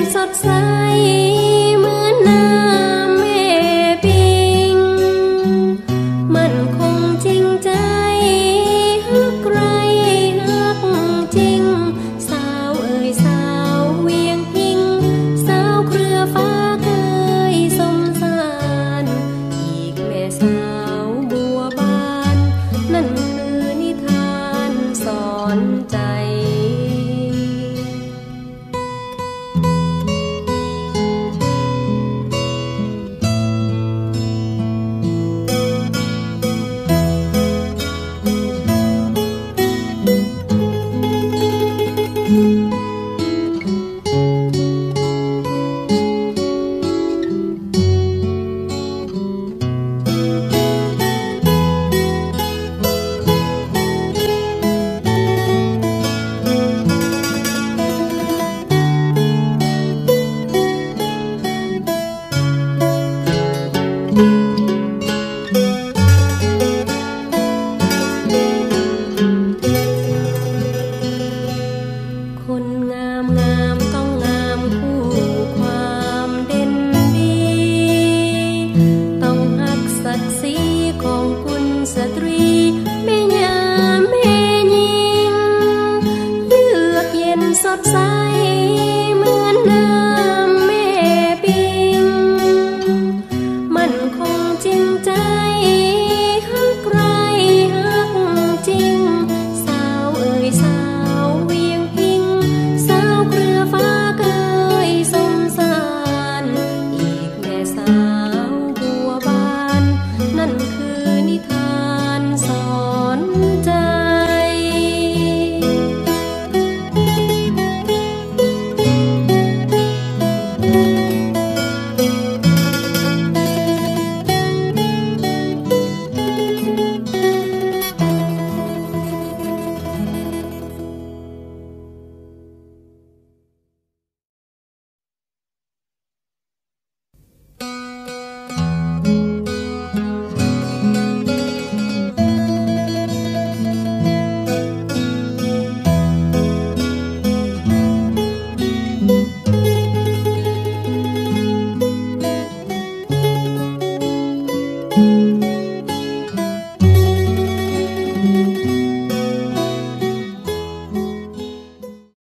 สดใสเหมือนน้ำแม่ปิงมันคงจริงใจฮักใครฮักจริงสาวเอ่ยสาวเวียงพิงสาวเครือฟ้าเคยสมสารอีกแม่สาวบัวบานนั่นคือนิทานสอนใจคนงามงามต้องงามคู่ความเด่นดีต้องหักศักดิ์ศรีของคุณสตรีแม่ยามแม่หญิงเลือกเย็นสดใสเหมือนน้ำแม่ปิงมันคงจริงใจฮักใครฮักจริงสาวเอ่ยสาวเวียงพิงสาวเครือฟ้าเคยสมสารอีกแม่สาวบัวบานนั่นคือนิทานสอนใจ Thank you.